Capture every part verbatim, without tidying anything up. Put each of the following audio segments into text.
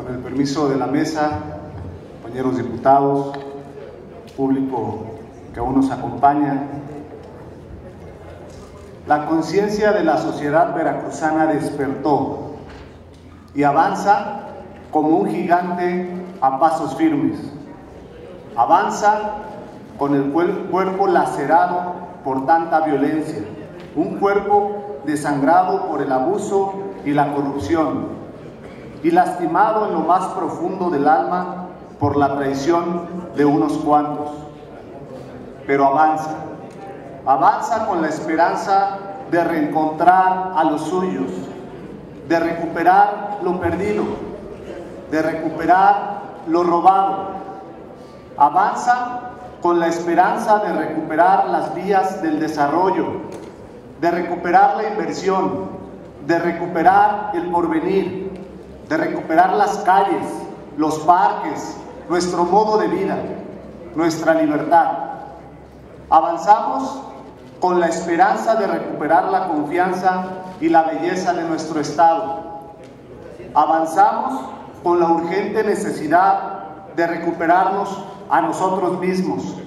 Con el permiso de la mesa, compañeros diputados, público que aún nos acompaña, la conciencia de la sociedad veracruzana despertó y avanza como un gigante a pasos firmes. Avanza con el cuerpo lacerado por tanta violencia, un cuerpo desangrado por el abuso y la corrupción, y lastimado en lo más profundo del alma por la traición de unos cuantos. Pero avanza, avanza con la esperanza de reencontrar a los suyos, de recuperar lo perdido, de recuperar lo robado. Avanza con la esperanza de recuperar las vías del desarrollo, de recuperar la inversión, de recuperar el porvenir, de recuperar las calles, los parques, nuestro modo de vida, nuestra libertad. Avanzamos con la esperanza de recuperar la confianza y la belleza de nuestro Estado. Avanzamos con la urgente necesidad de recuperarnos a nosotros mismos.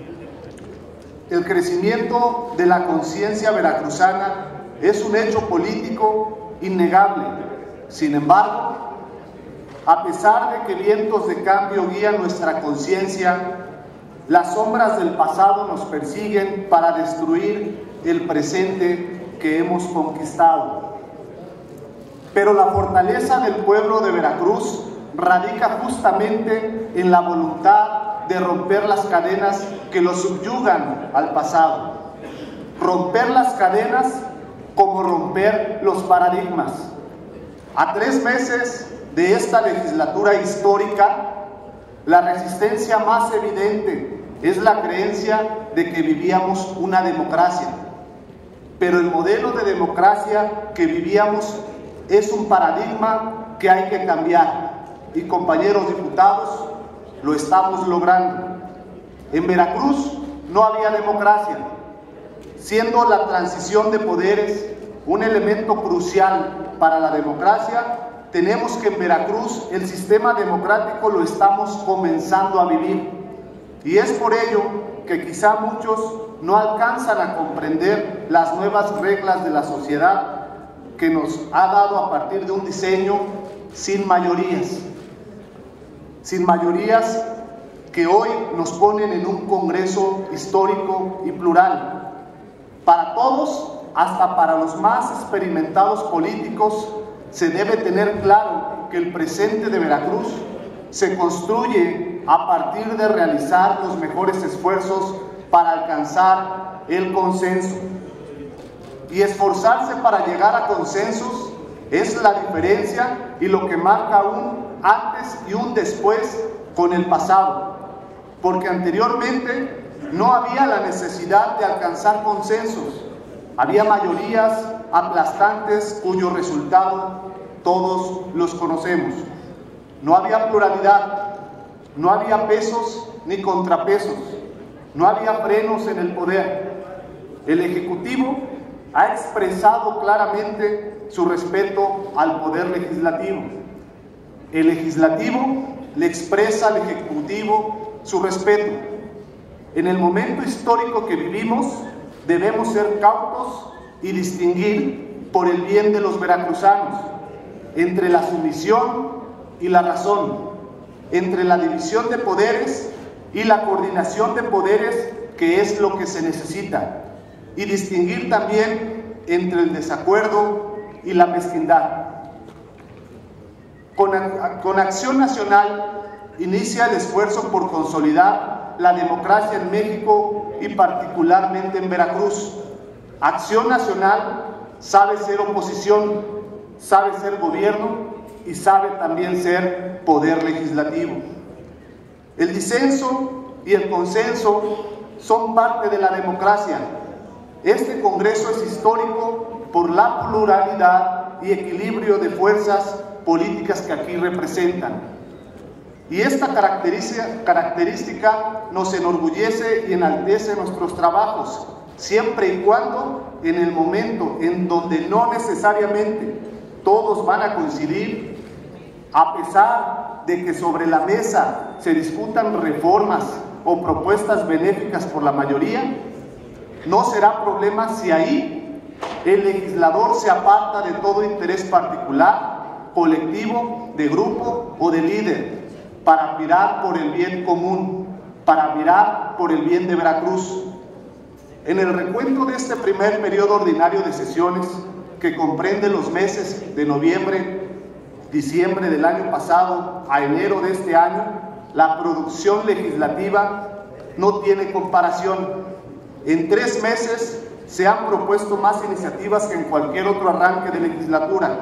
El crecimiento de la conciencia veracruzana es un hecho político innegable. Sin embargo, a pesar de que vientos de cambio guían nuestra conciencia, las sombras del pasado nos persiguen para destruir el presente que hemos conquistado. Pero la fortaleza del pueblo de Veracruz radica justamente en la voluntad de romper las cadenas que lo subyugan al pasado. Romper las cadenas como romper los paradigmas. A tres meses de esta legislatura histórica, la resistencia más evidente es la creencia de que vivíamos una democracia. Pero el modelo de democracia que vivíamos es un paradigma que hay que cambiar. Y compañeros diputados, lo estamos logrando. En Veracruz no había democracia, siendo la transición de poderes un elemento crucial para la democracia. Tenemos que en Veracruz el sistema democrático lo estamos comenzando a vivir, y es por ello que quizá muchos no alcanzan a comprender las nuevas reglas de la sociedad que nos ha dado a partir de un diseño sin mayorías, sin mayorías que hoy nos ponen en un Congreso histórico y plural. Para todos, hasta para los más experimentados políticos, se debe tener claro que el presente de Veracruz se construye a partir de realizar los mejores esfuerzos para alcanzar el consenso. Y esforzarse para llegar a consensos es la diferencia y lo que marca un antes y un después con el pasado, porque anteriormente no había la necesidad de alcanzar consensos. Había mayorías aplastantes cuyo resultado todos los conocemos. No había pluralidad, no había pesos ni contrapesos, no había frenos en el poder. El Ejecutivo ha expresado claramente su respeto al poder legislativo. El Legislativo le expresa al Ejecutivo su respeto. En el momento histórico que vivimos, debemos ser cautos y distinguir por el bien de los veracruzanos entre la sumisión y la razón, entre la división de poderes y la coordinación de poderes, que es lo que se necesita, y distinguir también entre el desacuerdo y la mezquindad. Con, con Acción Nacional inicia el esfuerzo por consolidar la democracia en México y particularmente en Veracruz. Acción Nacional sabe ser oposición, sabe ser gobierno y sabe también ser poder legislativo. El disenso y el consenso son parte de la democracia. Este Congreso es histórico por la pluralidad y equilibrio de fuerzas políticas que aquí representan. Y esta característica, característica nos enorgullece y enaltece nuestros trabajos, siempre y cuando en el momento en donde no necesariamente todos van a coincidir, A pesar de que sobre la mesa se discutan reformas o propuestas benéficas por la mayoría, no será problema si ahí el legislador se aparta de todo interés particular, colectivo, de grupo o de líder, para mirar por el bien común, para mirar por el bien de Veracruz. En el recuento de este primer periodo ordinario de sesiones, que comprende los meses de noviembre, diciembre del año pasado a enero de este año, la producción legislativa no tiene comparación. En tres meses se han propuesto más iniciativas que en cualquier otro arranque de legislatura,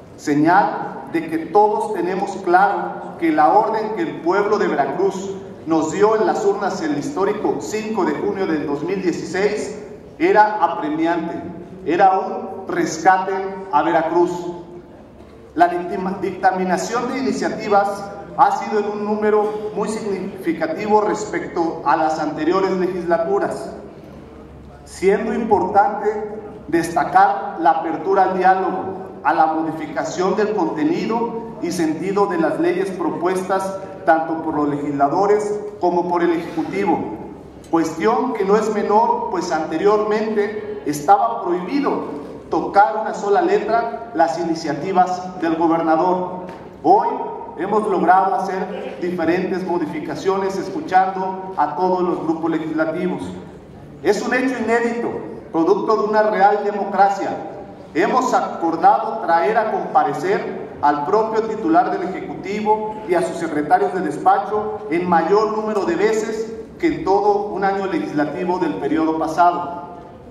señal de que todos tenemos claro que la orden que el pueblo de Veracruz nos dio en las urnas el histórico cinco de junio del dos mil dieciséis era apremiante, era un rescate a Veracruz. La dictaminación de iniciativas ha sido en un número muy significativo respecto a las anteriores legislaturas, siendo importante destacar la apertura al diálogo, a la modificación del contenido y sentido de las leyes propuestas tanto por los legisladores como por el Ejecutivo, cuestión que no es menor, pues anteriormente estaba prohibido tocar una sola letra las iniciativas del gobernador. Hoy hemos logrado hacer diferentes modificaciones escuchando a todos los grupos legislativos. Es un hecho inédito, producto de una real democracia. Hemos acordado traer a comparecer al propio titular del Ejecutivo y a sus secretarios de despacho en mayor número de veces que en todo un año legislativo del periodo pasado,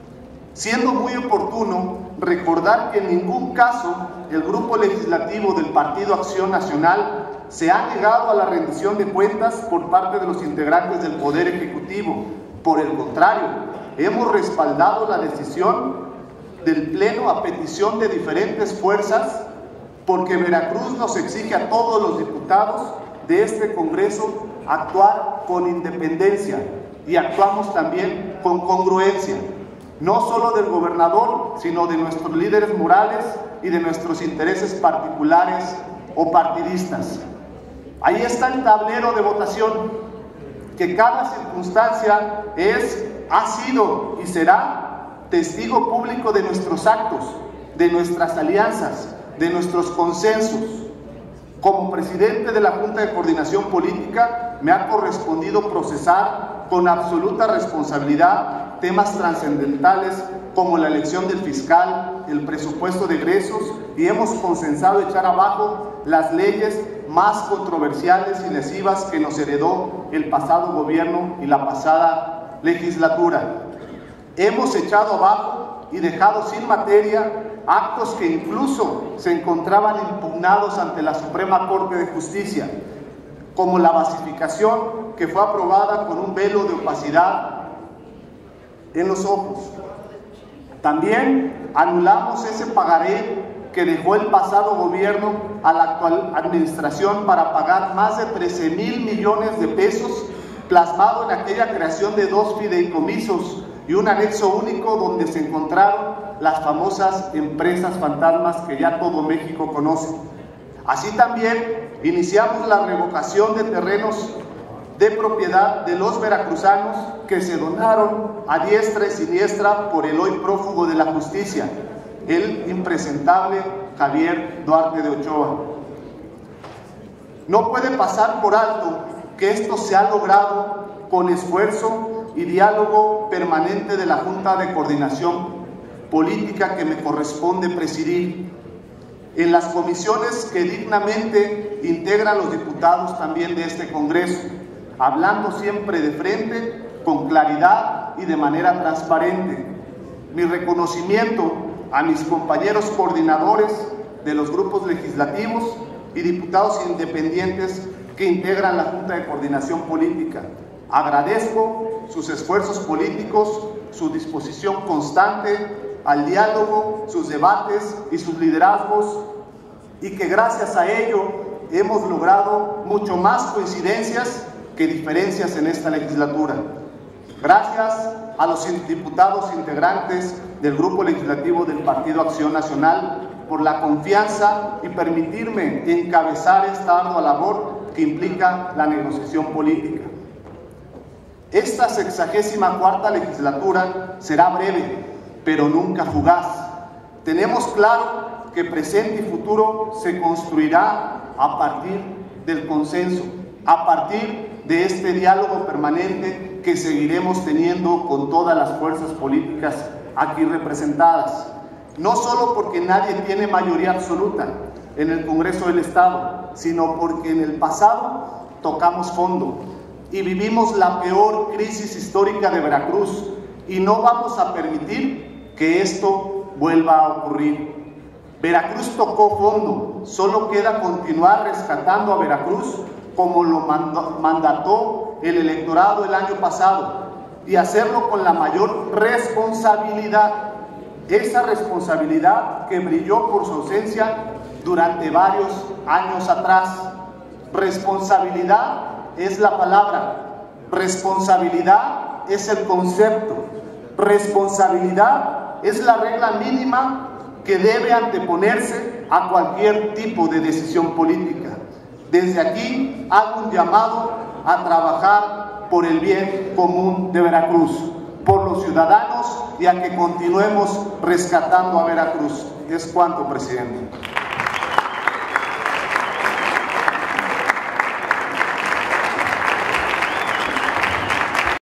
siendo muy oportuno recordar que en ningún caso el grupo legislativo del Partido Acción Nacional se ha negado a la rendición de cuentas por parte de los integrantes del Poder Ejecutivo. Por el contrario, hemos respaldado la decisión del Pleno a petición de diferentes fuerzas, porque Veracruz nos exige a todos los diputados de este Congreso actuar con independencia, y actuamos también con congruencia, no solo del gobernador, sino de nuestros líderes morales y de nuestros intereses particulares o partidistas. Ahí está el tablero de votación, que cada circunstancia es, ha sido y será testigo público de nuestros actos, de nuestras alianzas, de nuestros consensos. Como presidente de la Junta de Coordinación Política, me ha correspondido procesar con absoluta responsabilidad temas trascendentales como la elección del fiscal, el presupuesto de egresos, y hemos consensado echar abajo las leyes más controversiales y lesivas que nos heredó el pasado gobierno y la pasada legislatura. Hemos echado abajo y dejado sin materia actos que incluso se encontraban impugnados ante la Suprema Corte de Justicia, como la basificación, que fue aprobada con un velo de opacidad en los ojos. También anulamos ese pagaré que dejó el pasado gobierno a la actual administración para pagar más de trece mil millones de pesos, plasmado en aquella creación de dos fideicomisos y un anexo único donde se encontraron las famosas empresas fantasmas que ya todo México conoce. Así también iniciamos la revocación de terrenos de propiedad de los veracruzanos que se donaron a diestra y siniestra por el hoy prófugo de la justicia, el impresentable Javier Duarte de Ochoa. No puede pasar por alto que esto se ha logrado con esfuerzo y diálogo permanente de la Junta de Coordinación Política que me corresponde presidir, en las comisiones que dignamente integran los diputados también de este Congreso, hablando siempre de frente, con claridad y de manera transparente. Mi reconocimiento a mis compañeros coordinadores de los grupos legislativos y diputados independientes que integran la Junta de Coordinación Política. Agradezco sus esfuerzos políticos, su disposición constante al diálogo, sus debates y sus liderazgos, y que gracias a ello hemos logrado mucho más coincidencias que diferencias en esta legislatura. Gracias a los diputados integrantes del Grupo Legislativo del Partido Acción Nacional por la confianza y permitirme encabezar esta ardua labor que implica la negociación política. Esta sexagésima cuarta legislatura será breve, pero nunca fugaz. Tenemos claro que presente y futuro se construirá a partir del consenso, a partir de este diálogo permanente que seguiremos teniendo con todas las fuerzas políticas aquí representadas. No solo porque nadie tiene mayoría absoluta en el Congreso del Estado, sino porque en el pasado tocamos fondo y vivimos la peor crisis histórica de Veracruz y no vamos a permitir que esto vuelva a ocurrir. Veracruz tocó fondo, solo queda continuar rescatando a Veracruz como lo mandató el electorado el año pasado y hacerlo con la mayor responsabilidad, esa responsabilidad que brilló por su ausencia durante varios años atrás. Responsabilidad es la palabra, responsabilidad es el concepto, responsabilidad es la regla mínima que debe anteponerse a cualquier tipo de decisión política. Desde aquí hago un llamado a trabajar por el bien común de Veracruz, por los ciudadanos y a que continuemos rescatando a Veracruz. Es cuanto, presidente.